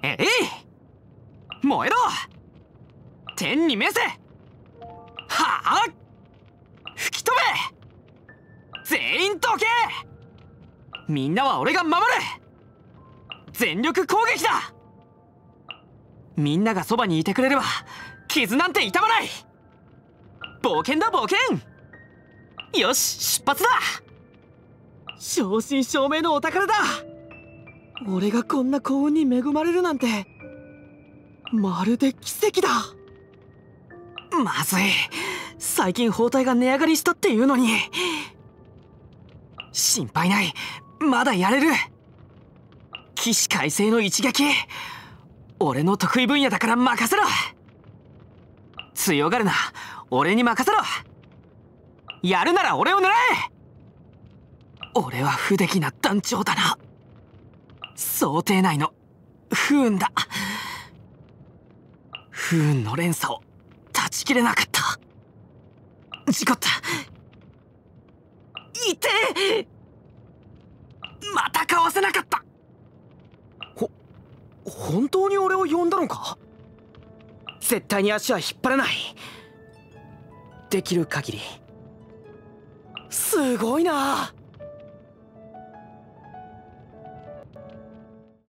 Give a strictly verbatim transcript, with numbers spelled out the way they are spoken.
えい、燃えろ、天に召せ。はあ、吹き飛べ、全員どけ。みんなは俺が守る。全力攻撃だ。みんながそばにいてくれれば傷なんて痛まない。冒険だ冒険。よし、出発だ。正真正銘のお宝だ。俺がこんな幸運に恵まれるなんてまるで奇跡だ。まずい、最近包帯が値上がりしたっていうのに。心配ない、まだやれる。起死回生の一撃、俺の得意分野だから任せろ。強がるな、俺に任せろ。やるなら俺を狙え。俺は不出来な団長だな。想定内の不運だ。不運の連鎖を断ち切れなかった。事故った。いてえ、またかわせなかった。ほ本当に俺を呼んだのか。絶対に足は引っ張らない。できる限り。すごいな。